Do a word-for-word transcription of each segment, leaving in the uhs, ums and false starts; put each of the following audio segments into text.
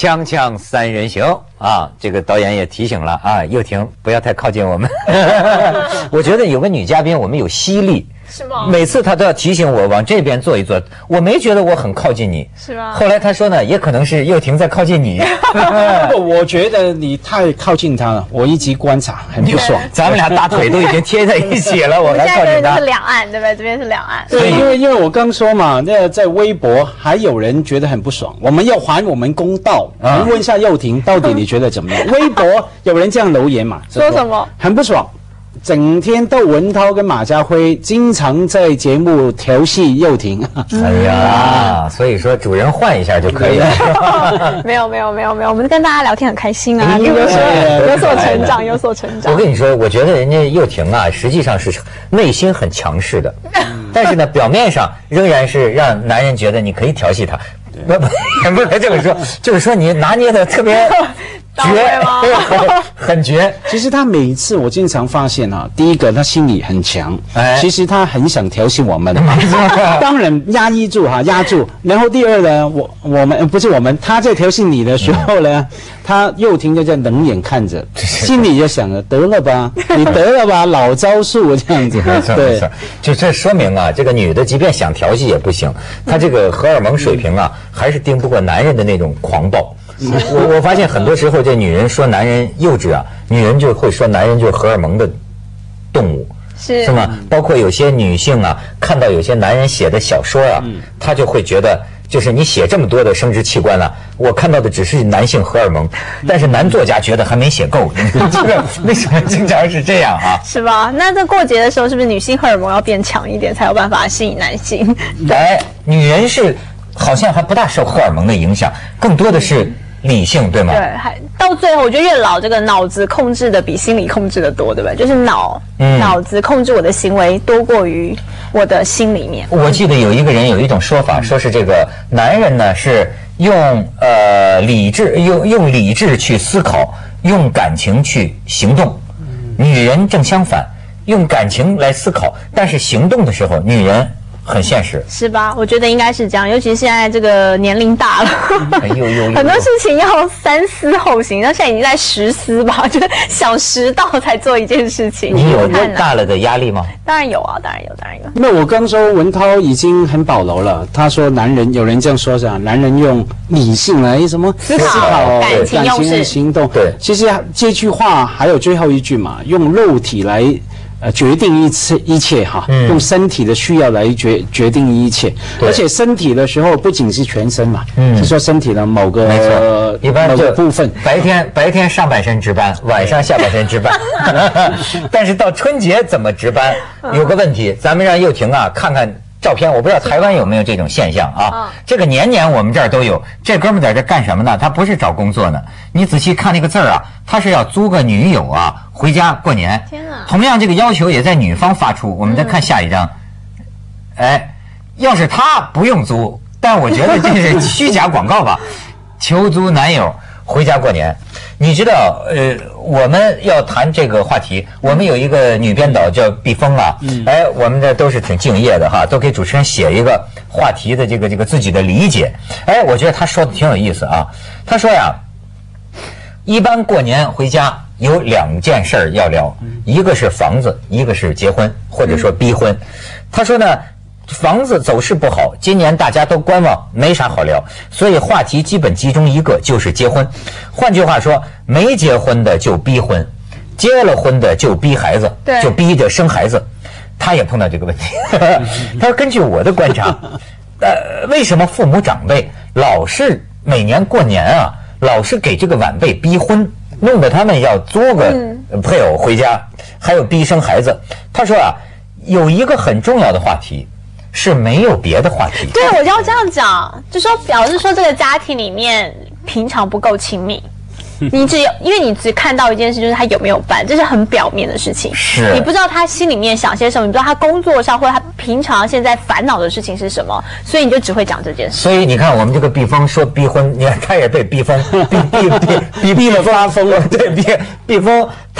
锵锵三人行啊，这个导演也提醒了啊，又婷不要太靠近我们。我觉得有个女嘉宾，我们有吸力。 是吗？ 每次她都要提醒我往这边坐一坐，我没觉得我很靠近你， 是吗？ 后来她说呢，也可能是又婷在靠近你。 我觉得你太靠近她了，我一直观察，很不爽。 咱们俩大腿都已经贴在一起了，我还靠近她。 是两岸，对不对？这边是两岸。 对，因为因为我刚说嘛，那在微博还有人觉得很不爽，我们要还我们公道。我们问一下佑婷，到底你觉得怎么样？微博有人这样留言嘛？ 说什么？ 很不爽。整天窦文涛跟马家辉经常在节目调戏佑婷。 哎呀，所以说主人换一下就可以了。 没有没有没有没有，我们跟大家聊天很开心啊，有所有所成长，有所成长。 我跟你说，我觉得人家佑婷啊，实际上是内心很强势的，但是呢，表面上仍然是让男人觉得你可以调戏他。不不，不能这么说，就是说你拿捏的特别绝吗？很绝。 其实他每一次，我经常发现啊，第一个他心里很强，哎，其实他很想调戏我们，当然压抑住哈，压住。然后第二呢，我我们不是我们，他在调戏你的时候呢，他又听就在冷眼看着，心里就想着得了吧，你得了吧，老招数这样子。 没错没错，就这说明啊，这个女的即便想调戏也不行，她这个荷尔蒙水平啊，还是顶不过男人的那种狂暴。我我发现很多时候这女人说男人幼稚啊，女人就会说男人就是荷尔蒙的动物， 是是吗？包括有些女性啊，看到有些男人写的小说啊，她就会觉得就是你写这么多的生殖器官了，我看到的只是男性荷尔蒙，但是男作家觉得还没写够。这个为什么经常是这样啊？ 是吧？那在过节的时候，是不是女性荷尔蒙要变强一点，才有办法吸引男性？ 哎，女人是好像还不大受荷尔蒙的影响，更多的是理性，对吗？ 对，还到最后，我觉得越老，这个脑子控制的比心理控制的多，对不对？就是脑、嗯、脑子控制我的行为多过于我的心里面。 我记得有一个人有一种说法，说是这个男人呢是用呃理智用用理智去思考，用感情去行动；女人正相反，用感情来思考，但是行动的时候，女人很现实， 是吧？我觉得应该是这样，尤其是现在这个年龄大了， 哎呦呦呦很多事情要三思后行，那现在已经在十思吧，就是想十道才做一件事情。 你有大了的压力吗？ 当然有啊，当然有，当然有。 那我刚说文涛已经很保留了，他说男人有人这样说是吧？男人用理性来什么思考、感情用事、 行动。 对， 其实这句话还有最后一句嘛，用肉体来。呃，决定一切一切哈，嗯、用身体的需要来决决定一切，而且身体的时候不仅是全身嘛，嗯，是说身体的某个没错，一般某个部分， 白天白天上半身值班，晚上下半身值班，但是到春节怎么值班？有个问题，咱们让佑婷啊看看照片，我不知道台湾有没有这种现象啊？这个年年我们这儿都有。这哥们在这干什么呢？他不是找工作呢。你仔细看那个字儿啊，他是要租个女友啊回家过年。 天哪！ 同样这个要求也在女方发出。我们再看下一张。哎，要是他不用租，但我觉得这是虚假广告吧？求租男友回家过年。你知道，呃，我们要谈这个话题，我们有一个女编导叫毕峰啊，嗯、哎，我们这都是挺敬业的哈，都给主持人写一个话题的这个这个自己的理解。哎，我觉得他说的挺有意思啊。他说呀，一般过年回家有两件事儿要聊，一个是房子，一个是结婚或者说逼婚。他说呢。房子走势不好，今年大家都观望，没啥好聊，所以话题基本集中一个，就是结婚。换句话说，没结婚的就逼婚，结了婚的就逼孩子，就逼着生孩子。他也碰到这个问题。他说根据我的观察，呃，为什么父母长辈老是每年过年啊，老是给这个晚辈逼婚，弄得他们要租个配偶回家，还有逼生孩子。他说啊，有一个很重要的话题。是没有别的话题。 对，我就要这样讲，就说表示说这个家庭里面平常不够亲密。你只有因为你只看到一件事，就是他有没有办，这是很表面的事情。 是， 你不知道他心里面想些什么，你不知道他工作上或者他平常现在烦恼的事情是什么，所以你就只会讲这件事。 所以你看，我们这个毕峰说逼婚，你看他也被逼疯，逼逼逼逼逼了发疯了。对，逼逼疯，他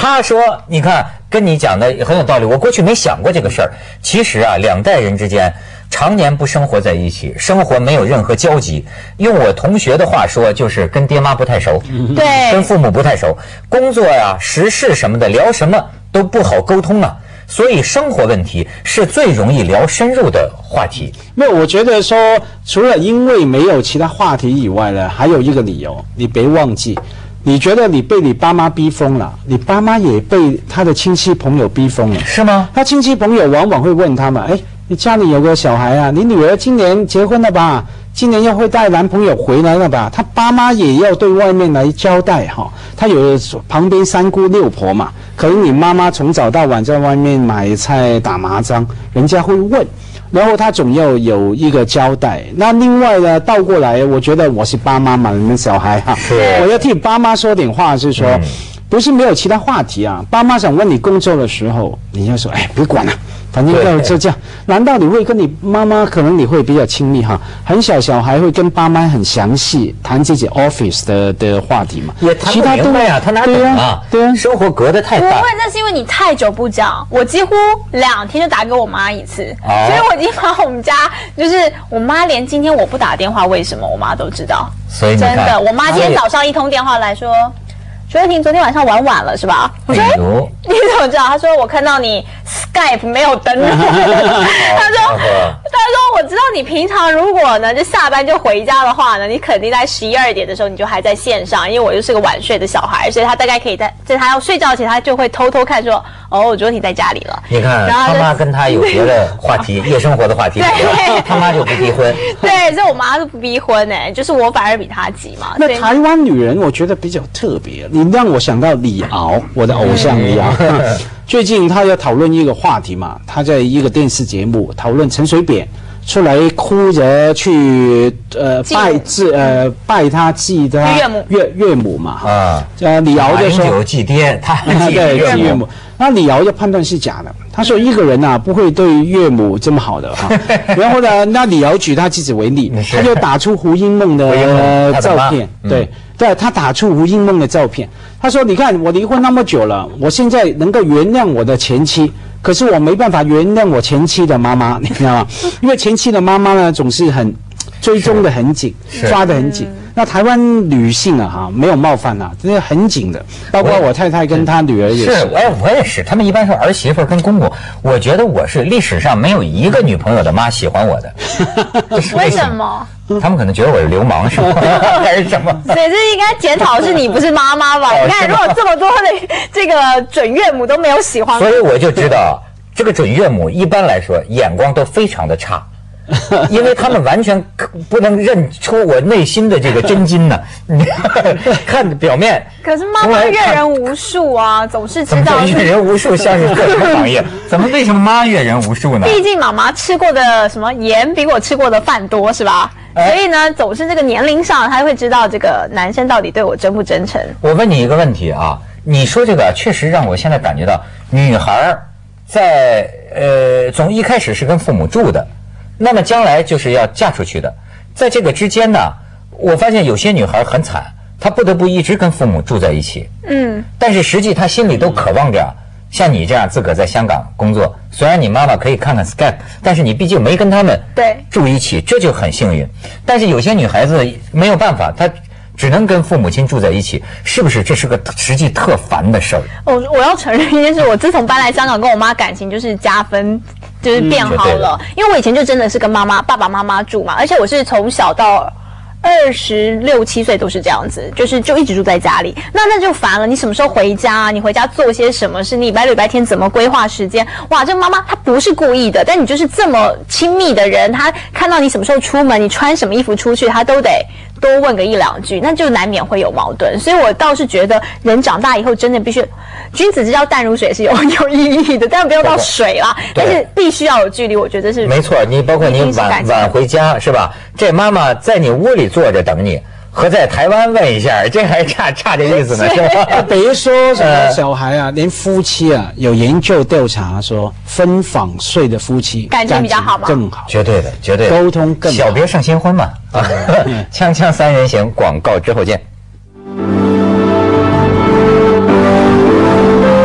他说，你看跟你讲的很有道理，我过去没想过这个事儿。其实啊，两代人之间常年不生活在一起，生活没有任何交集。用我同学的话说，就是跟爹妈不太熟， 对， 跟父母不太熟，工作呀、时事什么的，聊什么都不好沟通啊。所以生活问题是最容易聊深入的话题。 没有，我觉得说除了因为没有其他话题以外呢，还有一个理由，你别忘记，你觉得你被你爸妈逼疯了，你爸妈也被他的亲戚朋友逼疯了， 是吗？ 他亲戚朋友往往会问他们，哎，你家里有个小孩啊，你女儿今年结婚了吧？今年又会带男朋友回来了吧？他爸妈也要对外面来交代哈。他有旁边三姑六婆嘛，可能你妈妈从早到晚在外面买菜打麻将，人家会问，然后他总要有一个交代。那另外呢，倒过来，我觉得我是爸妈嘛，你们小孩哈，我要替爸妈说点话，是说。嗯，不是没有其他话题啊，爸妈想问你工作的时候，你就说，哎，别管了，反正要就这样。难道你会跟你妈妈，可能你会比较亲密哈？很小小孩会跟爸妈很详细谈自己 office 的的话题嘛？ 也谈不明白啊，他哪懂啊？ 对啊， 生活隔得太大。 不会，那是因为你太久不讲，我几乎两天就打给我妈一次， 哦、 所以我已经把我们家，就是我妈连今天我不打电话为什么，我妈都知道。 所以真的，我妈今天早上一通电话来说。徐慧婷昨天晚上玩晚了是吧？我说、哎、你怎么知道？她说我看到你 Skype 没有登录。她说她说我知道你平常如果呢就下班就回家的话呢，你肯定在十一二点的时候你就还在线上，因为我就是个晚睡的小孩，所以她大概可以在在她要睡觉前，她就会偷偷看说哦，昨天在家里了。 你看他妈跟他有别的话题，夜生活的话题，对，他妈就不逼婚。 对，所以我妈是不逼婚哎、欸，就是我反而比她急嘛。 那台湾女人我觉得比较特别。你让我想到李敖，我的偶像李敖。最近他要讨论一个话题嘛，他在一个电视节目讨论陈水扁出来哭着去呃拜祭呃拜他祭他岳母岳岳母嘛啊， 呃李敖就说马英九祭爹，他祭对祭岳母。那李敖就判断是假的，他说一个人啊不会对岳母这么好的哈。然后呢，那李敖举他自己为例，他就打出胡因梦的、呃、照片，对。对，他打出吴英梦的照片，他说：“你看，我离婚那么久了，我现在能够原谅我的前妻，可是我没办法原谅我前妻的妈妈，你知道吗？因为前妻的妈妈呢，总是很追踪的很紧，抓得很紧。那台湾女性啊，哈，没有冒犯啊，真的很紧的。包括我太太跟她女儿也是。 是，哎，我也是。他们一般说儿媳妇跟公公，我觉得我是历史上没有一个女朋友的妈喜欢我的。 为什么？ 他们可能觉得我是流氓，是吗？还是什么？ 所以这应该检讨是你不是妈妈吧？你看，如果这么多的这个准岳母都没有喜欢， 所以我就知道这个准岳母一般来说眼光都非常的差。因为他们完全不能认出我内心的这个真金呢。看表面， 可是妈妈阅人无数啊，总是知道阅人无数，像是各种行业。怎么为什么妈阅人无数呢？ 毕竟妈妈吃过的什么盐比我吃过的饭多，是吧？所以呢，总是这个年龄上，他会知道这个男生到底对我真不真诚。 我问你一个问题啊，你说这个确实让我现在感觉到，女孩在呃从一开始是跟父母住的。那么将来就是要嫁出去的，在这个之间呢，我发现有些女孩很惨，她不得不一直跟父母住在一起。嗯，但是实际她心里都渴望着，像你这样自个在香港工作，虽然你妈妈可以看看 Skype， 但是你毕竟没跟他们住一起，这就很幸运。但是有些女孩子没有办法，她只能跟父母亲住在一起，是不是这是个实际特烦的事儿？ 我我要承认一件事，我自从搬来香港，跟我妈感情就是加分。就是变好了，嗯、因为我以前就真的是跟妈妈、爸爸妈妈住嘛，而且我是从小到二十六七岁都是这样子，就是就一直住在家里。那那就烦了，你什么时候回家？你回家做些什么事？你礼拜六、礼拜天怎么规划时间？哇，这妈妈她不是故意的，但你就是这么亲密的人，她看到你什么时候出门，你穿什么衣服出去，她都得多问个一两句，那就难免会有矛盾。所以我倒是觉得，人长大以后真的必须。君子之交淡如水是有有意义的，但不要到水啦。但是必须要有距离，我觉得是没错。你包括你晚晚回家是吧？这妈妈在你屋里坐着等你，和在台湾问一下，这还差差这意思呢，是吧？ 别说什么小孩啊，连夫妻啊，有研究调查说，分房睡的夫妻感情比较好吗？ 更好， 绝对的，绝对沟通更好。 小别胜新婚嘛。啊，锵锵三人行，广告之后见。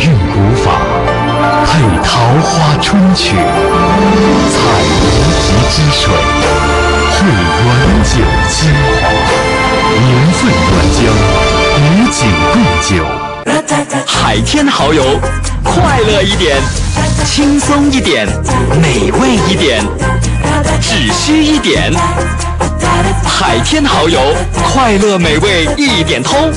韵古法，配桃花春曲，采无极之水，汇原酒精华，年份原浆，与景共酒。 海天蚝油，快乐一点，轻松一点，美味一点，只需一点。海天蚝油，快乐美味一点通。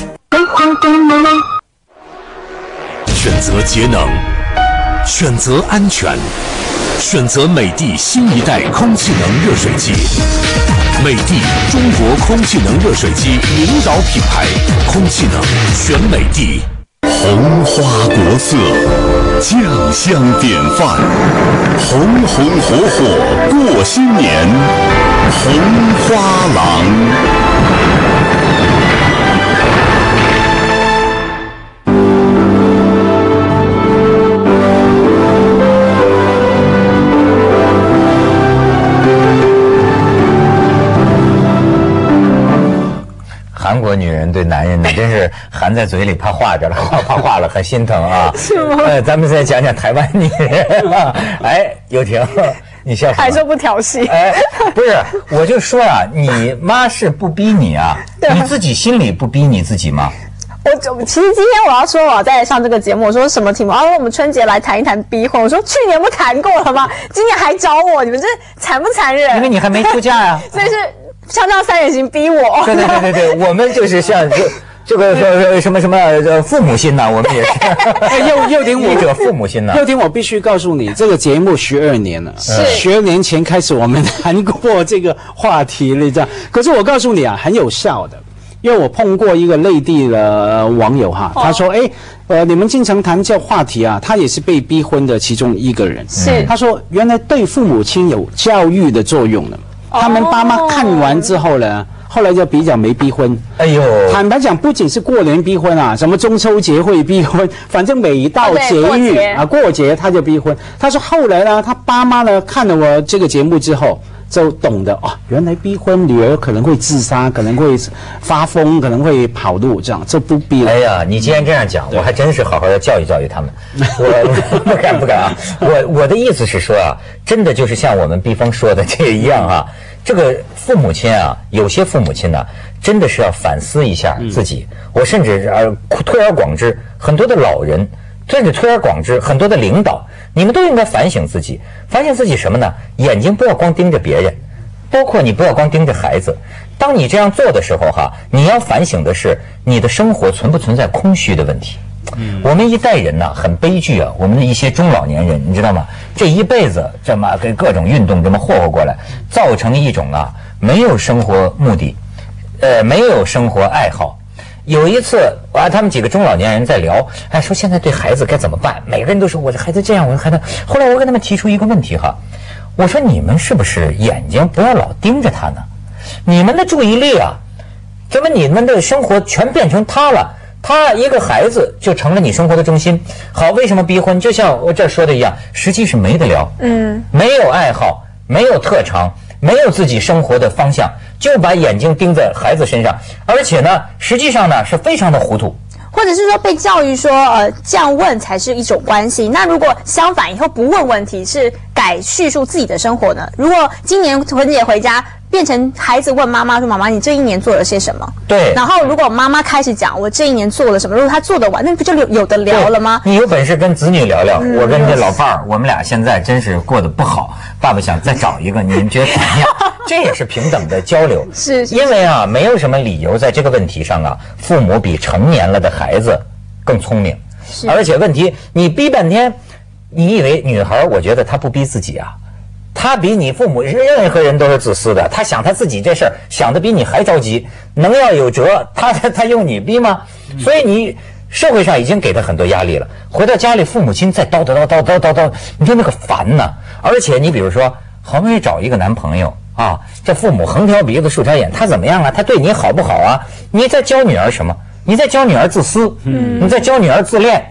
选择节能，选择安全，选择美的新一代空气能热水机。美的中国空气能热水机领导品牌，空气能选美的。红花国色，酱香典范，红红火火过新年，红花郎。 韩国女人对男人呢，真是含在嘴里怕化着了，怕怕化了，很心疼啊。 是吗？ 呃，咱们再讲讲台湾女人啊。哎，友婷，你笑什么？ 还说不调戏？ 哎，不是，我就说啊，你妈是不逼你啊，你自己心里不逼你自己吗？ 我其实今天我要说我要再上这个节目，我说什么题目？然后我们春节来谈一谈逼婚。我说去年不谈过了吗？今年还找我，你们这残不残忍？ 因为你还没出嫁呀、啊。 所以是像这样三人行逼我。 对对对对对，我们就是像这这个呃什么什么呃父母心呐，我们也是。 又又听我者父母心呐。 又听我必须告诉你，这个节目十二年了，十二年前开始我们谈过这个话题了，这样。可是我告诉你啊，很有效的。因为我碰过一个内地的网友哈，他说：“哎，呃，你们经常谈这话题啊，他也是被逼婚的其中一个人。 是他说，原来对父母亲有教育的作用呢。他们爸妈看完之后呢，后来就比较没逼婚。 哎呦， 坦白讲，不仅是过年逼婚啊，什么中秋节会逼婚，反正每一到节日啊过节他就逼婚。他说后来呢，他爸妈呢看了我这个节目之后。”就懂得哦，原来逼婚女儿可能会自杀，可能会发疯，可能会跑路，这样就不逼了。 哎呀，你既然这样讲，我还真是好好的教育教育他们。我不敢不敢啊！我我的意思是说啊，真的就是像我们逼疯说的这一样啊，这个父母亲啊，有些父母亲呢、啊，真的是要反思一下自己。嗯、我甚至呃推而广之，很多的老人。甚至推而广之，很多的领导，你们都应该反省自己。反省自己什么呢？眼睛不要光盯着别人，包括你不要光盯着孩子。当你这样做的时候哈，你要反省的是你的生活存不存在空虚的问题。嗯、我们一代人呢、啊、很悲剧啊，我们的一些中老年人，你知道吗？这一辈子这么跟各种运动这么霍霍过来，造成一种啊没有生活目的，呃，没有生活爱好。有一次，啊，他们几个中老年人在聊，哎，说现在对孩子该怎么办？每个人都说我的孩子这样，我的孩子。后来我跟他们提出一个问题哈，我说你们是不是眼睛不要老盯着他呢？你们的注意力啊，怎么你们的生活全变成他了？他一个孩子就成了你生活的中心。好，为什么逼婚？就像我这说的一样，实际是没得聊，嗯，没有爱好，没有特长。没有自己生活的方向，就把眼睛盯在孩子身上，而且呢，实际上呢是非常的糊涂， 或者是说被教育说，呃，这样问才是一种关系。那如果相反，以后不问问题，是改叙述自己的生活呢？如果今年春节回家，变成孩子问妈妈说：“妈妈，你这一年做了些什么？” 对。 然后如果妈妈开始讲我这一年做了什么，如果她做得完，那不就有有的聊了吗？ 你有本事跟子女聊聊。嗯、我跟这老伴儿，我们俩现在真是过得不好，爸爸想再找一个，你们觉得怎么样？这也是平等的交流。 是, 是。 因为啊，没有什么理由在这个问题上啊，父母比成年了的孩子更聪明。是。而且问题你逼半天，你以为女孩？我觉得她不逼自己啊。他比你父母任何人都是自私的，他想他自己这事儿想的比你还着急，能要有辙，他他他用你逼吗？所以你社会上已经给他很多压力了，回到家里父母亲再叨叨叨叨叨叨叨，你说那个烦呢。而且你比如说，好不容易找一个男朋友啊，这父母横挑鼻子竖挑眼，他怎么样啊？他对你好不好啊？你在教女儿什么？你在教女儿自私，嗯，你在教女儿自恋。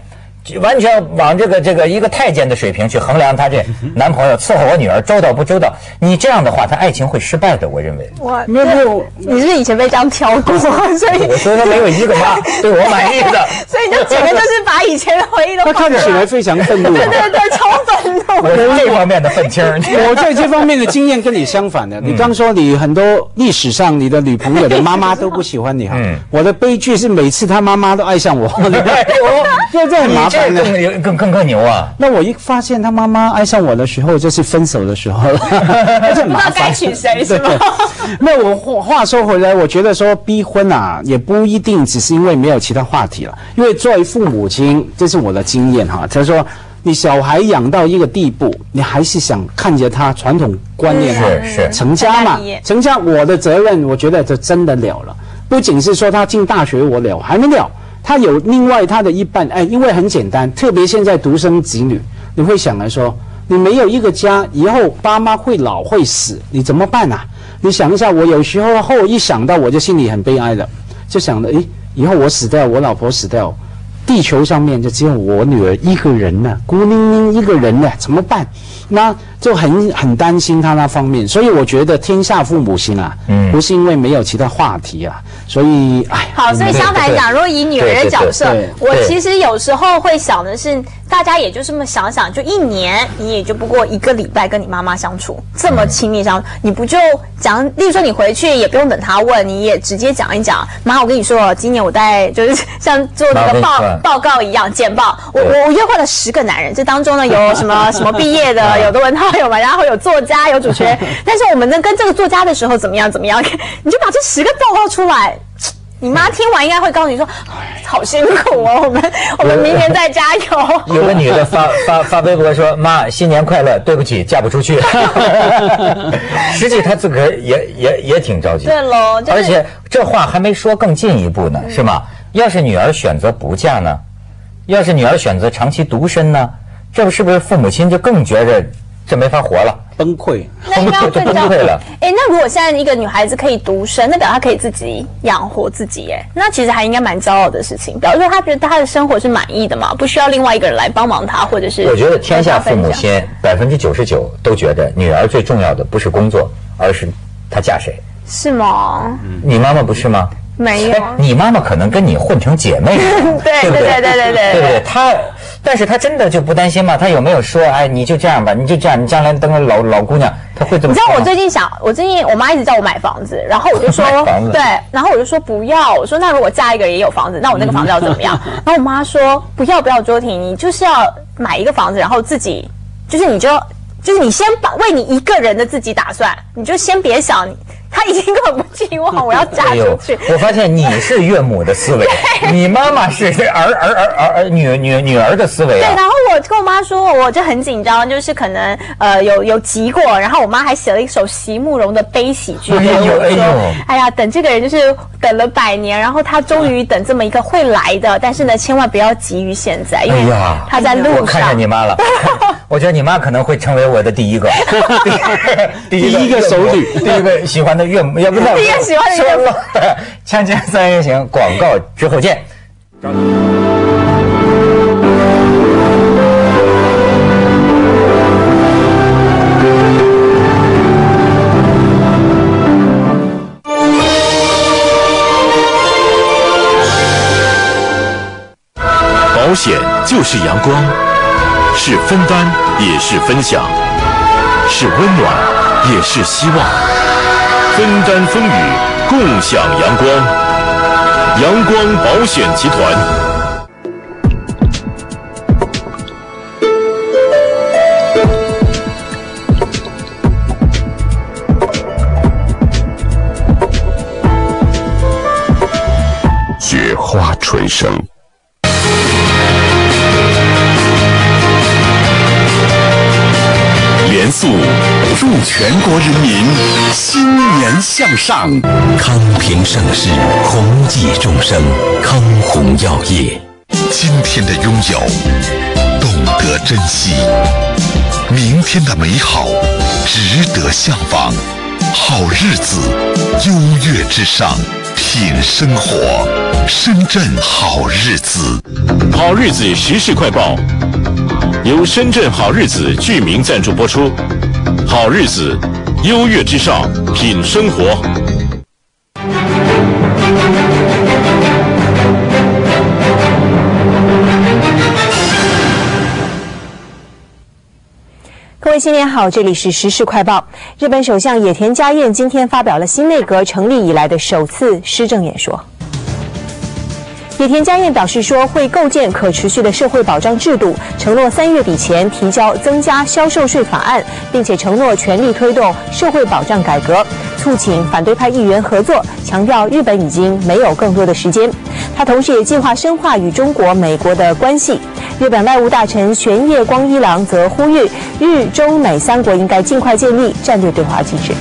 完全往这个这个一个太监的水平去衡量他这男朋友伺候我女儿周到不周到，你这样的话，他爱情会失败的。我认为。 我没有，你是以前被这样挑过，所以我说他没有一个妈对我满意的， 所以就整个就是把以前的回忆都。 他看起来非常愤怒。 对对对，超愤怒。 我是这方面的愤青。 我在这方面的经验跟你相反的。你刚说你很多历史上你的女朋友的妈妈都不喜欢你哈，我的悲剧是每次他妈妈都爱上我。这这很麻烦的， 更更更更牛啊！ 那我一发现他妈妈爱上我的时候，就是分手的时候了，这很麻烦。 不知道该娶谁是吗？ 那我话话说回来，我觉得说逼婚啊，也不一定只是因为没有其他话题了。因为作为父母亲，这是我的经验哈。他说，你小孩养到一个地步，你还是想看着他传统观念哈， 是是成家嘛，成家我的责任，我觉得就真的了了。不仅是说他进大学我了，还没了。他有另外他的一半，哎，因为很简单，特别现在独生子女，你会想来说，你没有一个家，以后爸妈会老会死，你怎么办啊？你想一下，我有时候后一想到，我就心里很悲哀了，就想着，诶，以后我死掉，我老婆死掉，地球上面就只有我女儿一个人呢，孤零零一个人呢，怎么办？那就很很担心他那方面，所以我觉得天下父母心啊，嗯，不是因为没有其他话题啊，所以哎， 好，所以相反讲，如果以女儿的角色，我其实有时候会想的是，大家也就这么想想，就一年你也就不过一个礼拜跟你妈妈相处，这么亲密相处，你不就讲，例如说你回去也不用等他问，你也直接讲一讲，妈，我跟你说，今年我在就是像做那个报报告一样简报，我我约会了十个男人，这当中呢有什么什么毕业的，有的文涛有嘛，然后有作家有主持人，但是我们呢跟这个作家的时候怎么样怎么样，你就把这十个报告出来。你妈听完应该会告诉你说，好辛苦哦，我们我们明年再加油。 有个女的发发发微博说，妈新年快乐，对不起嫁不出去。实际她自个儿也也也挺着急。 对喽，就是、 而且这话还没说更进一步呢，是吗？要是女儿选择不嫁呢？要是女儿选择长期独身呢？这不是不是父母亲就更觉着这没法活了？ 崩溃， 那应该会崩溃了。 哎，那如果现在一个女孩子可以独身，那表示她可以自己养活自己，哎，那其实还应该蛮骄傲的事情。表示说她觉得她的生活是满意的嘛，不需要另外一个人来帮忙她，或者是。 我觉得天下父母亲百分之九十九都觉得女儿最重要的不是工作，而是她嫁谁。 是吗？ 你妈妈不是吗？ 没有， 你妈妈可能跟你混成姐妹了， 对对对对对对对不对？她，但是她真的就不担心吗？她有没有说，哎，你就这样吧，你就这样，你将来当个老老姑娘，她会这么说吗？ 你知道我最近想，我最近我妈一直叫我买房子，然后我就说，对，然后我就说不要，我说那如果嫁一个人也有房子，那我那个房子要怎么样？然后我妈说不要不要，周婷，你就是要买一个房子，然后自己，就是你就就是你先把为你一个人的自己打算，你就先别想你。他已经根本不寄望我要嫁出去。 哎、我发现你是岳母的思维，你妈妈是儿儿儿儿儿女女女儿的思维啊。 对，然后我跟我妈说，我就很紧张，就是可能呃有有急过，然后我妈还写了一首席慕容的悲喜剧， 哎呦哎呦， 哎呀，等这个人就是等了百年，然后他终于等这么一个会来的，但是呢，千万不要急于现在，因为他在路上。 我看见你妈了，我觉得你妈可能会成为我的第一个， 第一个第一个首女， 第一个喜欢的岳母，要不那第一个喜欢的岳母。 锵锵三人行，广告之后见。 保险就是阳光，是分担也是分享，是温暖也是希望，分担风雨，共享阳光。阳光保险集团。雪花垂生。联塑祝全国人民新年向上， 康平盛世，弘济众生，康弘药业。 今天的拥有，懂得珍惜；明天的美好，值得向往。好日子，优越之上， 品生活，深圳好日子。 好日子时事快报，由深圳好日子居民赞助播出。好日子，优越之上，品生活。 各位新年好，这里是时事快报。日本首相野田佳彦今天发表了新内阁成立以来的首次施政演说。野田佳彦表示说，会构建可持续的社会保障制度，承诺三月底前提交增加销售税法案，并且承诺全力推动社会保障改革，促请反对派议员合作，强调日本已经没有更多的时间。他同时也计划深化与中国、美国的关系。日本外务大臣玄叶光一郎则呼吁日中美三国应该尽快建立战略对话机制。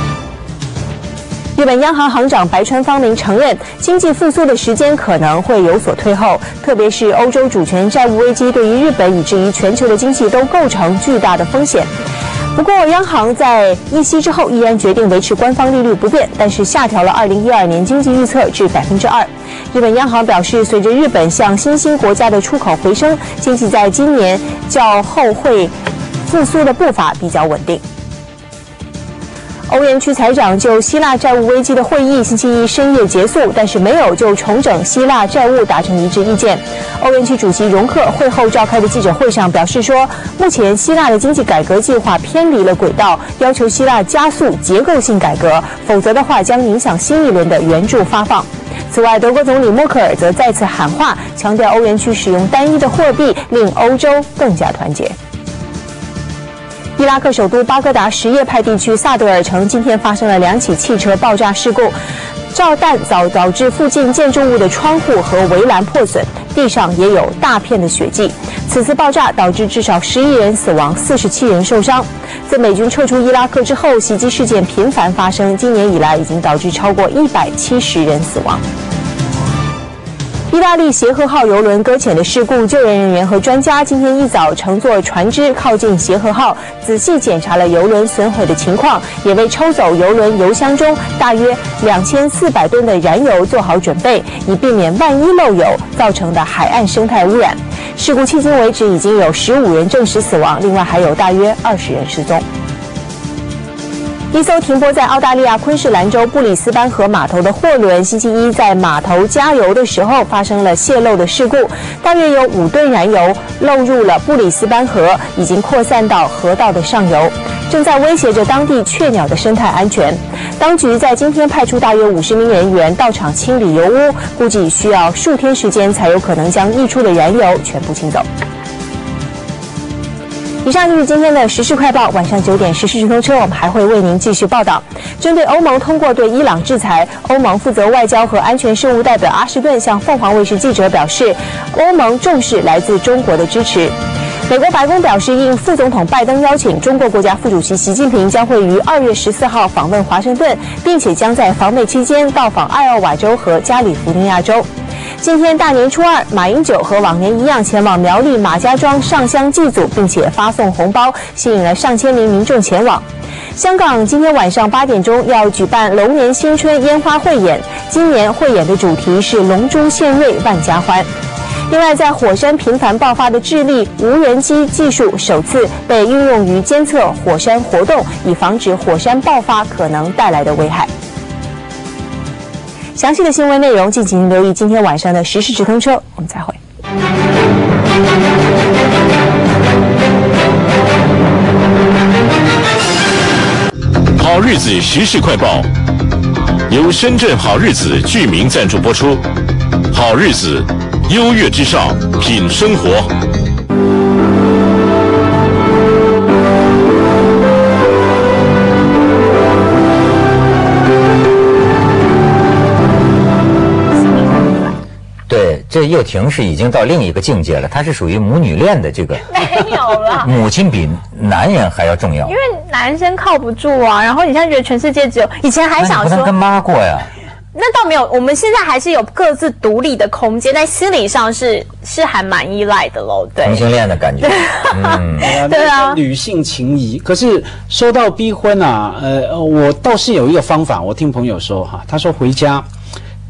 日本央行行长白川芳明承认，经济复苏的时间可能会有所推后，特别是欧洲主权债务危机对于日本以至于全球的经济都构成巨大的风险。不过，央行在议息之后依然决定维持官方利率不变，但是下调了二零一二年经济预测至百分之二。日本央行表示，随着日本向新兴国家的出口回升，经济在今年较后会复苏的步伐比较稳定。欧元区财长就希腊债务危机的会议星期一深夜结束，但是没有就重整希腊债务达成一致意见。欧元区主席容克会后召开的记者会上表示说，目前希腊的经济改革计划偏离了轨道，要求希腊加速结构性改革，否则的话将影响新一轮的援助发放。此外，德国总理默克尔则再次喊话，强调欧元区使用单一的货币令欧洲更加团结。伊拉克首都巴格达什叶派地区萨德尔城今天发生了两起汽车爆炸事故，炸弹导导致附近建筑物的窗户和围栏破损，地上也有大片的血迹。此次爆炸导致至少十一人死亡，四十七人受伤。自美军撤出伊拉克之后，袭击事件频繁发生，今年以来已经导致超过一百七十人死亡。意大利协和号邮轮搁浅的事故，救援人员和专家今天一早乘坐船只靠近协和号，仔细检查了邮轮损毁的情况，也为抽走邮轮油箱中大约两千四百吨的燃油做好准备，以避免万一漏油造成的海岸生态污染。事故迄今为止已经有十五人证实死亡，另外还有大约二十人失踪。一艘停泊在澳大利亚昆士兰州布里斯班河码头的货轮，星期一在码头加油的时候发生了泄漏的事故，大约有五吨燃油漏入了布里斯班河，已经扩散到河道的上游，正在威胁着当地雀鸟的生态安全。当局在今天派出大约五十名人员到场清理油污，估计需要数天时间才有可能将溢出的燃油全部清走。以上就是今天的时事快报，晚上九点时事直通车我们还会为您继续报道。针对欧盟通过对伊朗制裁，欧盟负责外交和安全事务代表阿什顿向凤凰卫视记者表示，欧盟重视来自中国的支持。美国白宫表示，应副总统拜登邀请，中国国家副主席习近平将会于二月十四号访问华盛顿，并且将在访美期间到访艾奥瓦州和加利福尼亚州。今天大年初二，马英九和往年一样前往苗栗马家庄上香祭祖，并且发送红包，吸引了上千名民众前往。香港今天晚上八点钟要举办龙年新春烟花汇演，今年汇演的主题是龙珠献瑞万家欢。另外，在火山频繁爆发的智利，无人机技术首次被运用于监测火山活动，以防止火山爆发可能带来的危害。详细的新闻内容，敬请留意今天晚上的时事直通车，我们再会。 好日子时事快报，由深圳好日子居民赞助播出。好日子，优越之上，品生活。 对，这幼婷是已经到另一个境界了，她是属于母女恋的这个， 没有了， 母亲比男人还要重要， 因为男生靠不住啊。然后你现在觉得全世界只有，以前还想说， 那你不能跟妈过呀。 那倒没有，我们现在还是有各自独立的空间，在心理上是是还蛮依赖的喽。对， 同性恋的感觉。 嗯，对啊，女性情谊。可是说到逼婚啊，呃，我倒是有一个方法，我听朋友说哈，他说回家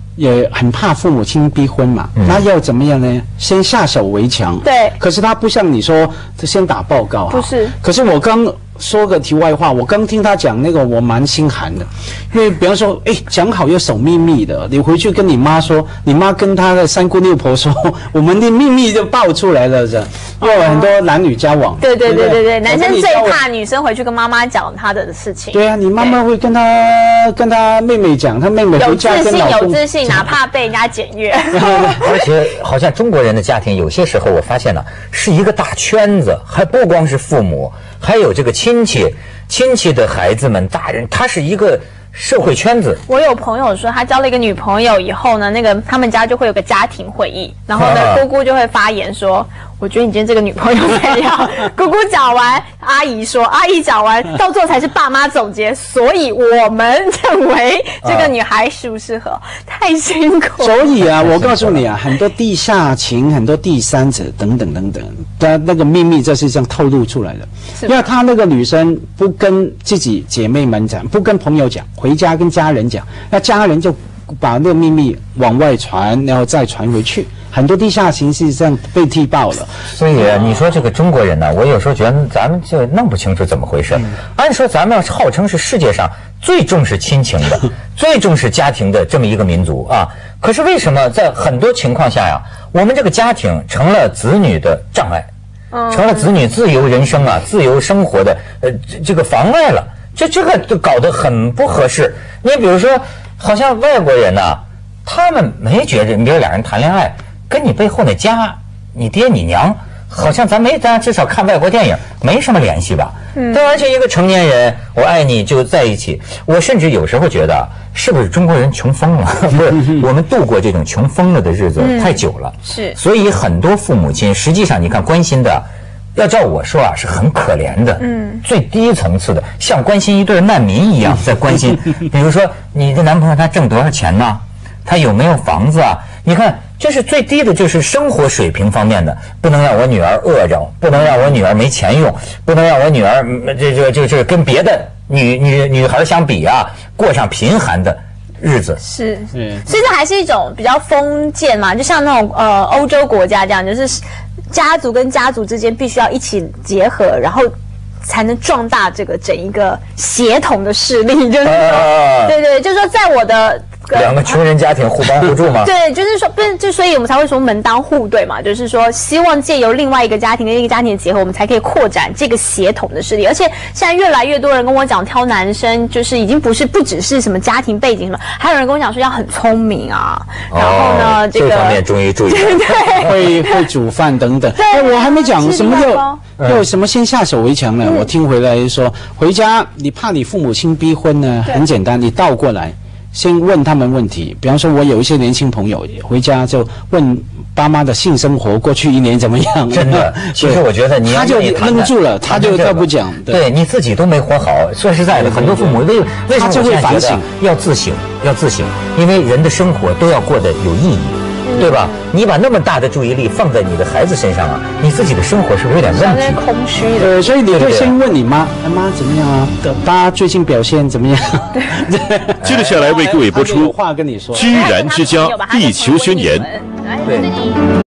也很怕父母亲逼婚嘛，嗯、那要怎么样呢？先下手为强。 对。 可是他不像你说，先打报告啊。 不是。 可是我刚说个题外话，我刚听他讲那个，我蛮心寒的，因为比方说，哎，讲好要守秘密的，你回去跟你妈说，你妈跟她的三姑六婆说，我们的秘密就爆出来了，是。因为有很多男女交往。 对对对对对，男生最怕女生回去跟妈妈讲她的事情。 对啊，你妈妈会跟她跟她妹妹讲，她妹妹回家跟老公。 有自信，有自信，哪怕被人家检阅。 而且好像中国人的家庭，有些时候我发现呢，是一个大圈子，还不光是父母，还有这个亲戚，亲戚的孩子们、大人，他是一个社会圈子。 我有朋友说，他交了一个女朋友以后呢，那个他们家就会有个家庭会议，然后呢，姑姑就会发言说。我觉得你今天这个女朋友怎样？姑姑讲完，阿姨说，阿姨讲完，到最后才是爸妈总结。所以我们认为这个女孩适不适合？啊、太辛苦。 所以啊，我告诉你啊，很多地下情、很多第三者等等等等，的那个秘密，这是这样透露出来的。因为她那个女生不跟自己姐妹们讲，不跟朋友讲，回家跟家人讲，那家人就把那个秘密往外传，然后再传回去。很多地下情是这样被踢爆了， 所以你说这个中国人呢，我有时候觉得咱们就弄不清楚怎么回事。嗯、按说咱们要是号称是世界上最重视亲情的、最重视家庭的这么一个民族啊，可是为什么在很多情况下呀，我们这个家庭成了子女的障碍，成了子女自由人生啊、自由生活的呃这个妨碍了，这这个就搞得很不合适。你比如说，好像外国人呢、啊，他们没觉着，你比如俩人谈恋爱。跟你背后那家，你爹你娘，好像咱没，咱至少看外国电影没什么联系吧。嗯。但而且一个成年人，我爱你就在一起。我甚至有时候觉得，是不是中国人穷疯了？不是，我们度过这种穷疯了的日子太久了。 嗯、是。 所以很多父母亲，实际上你看关心的，要照我说啊，是很可怜的。嗯。最低层次的，像关心一对难民一样在关心。比如说，你的男朋友他挣多少钱呢？他有没有房子啊？你看。这是最低的，就是生活水平方面的，不能让我女儿饿着，不能让我女儿没钱用，不能让我女儿这这这这跟别的女女女孩相比啊，过上贫寒的日子。 是，嗯，所以这还是一种比较封建嘛，就像那种呃欧洲国家这样，就是家族跟家族之间必须要一起结合，然后才能壮大这个整一个协同的势力，就是说，呃、对对，就是说在我的。 两个穷人家庭互帮互助吗？ 对，就是说，不是，就所以我们才会说门当户对嘛，就是说，希望借由另外一个家庭跟一个家庭的结合，我们才可以扩展这个协同的势力。而且现在越来越多人跟我讲挑男生，就是已经不是不只是什么家庭背景什么，还有人跟我讲说要很聪明啊。然后呢， 哦、 这个这方面终于注意了， 对， 会会煮饭等等。哎，我还没讲什么又又什么先下手为强呢？嗯、我听回来说，回家你怕你父母亲逼婚呢，很简单，你倒过来。先问他们问题，比方说，我有一些年轻朋友回家就问爸妈的性生活，过去一年怎么样？ 真的，其实我觉得你他就愣住了，他就他不讲， 对你自己都没活好。说实在的，很多父母为为什么就会反省？ 要自省，要自省，因为人的生活都要过得有意义。对吧？你把那么大的注意力放在你的孩子身上啊，你自己的生活是不是有点问题？ 空虚的。 对，所以你会先问你妈，妈怎么样啊？爸最近表现怎么样？ 对。接着下来为各位播出《 话跟你说， 居然之家地球宣言》。 对。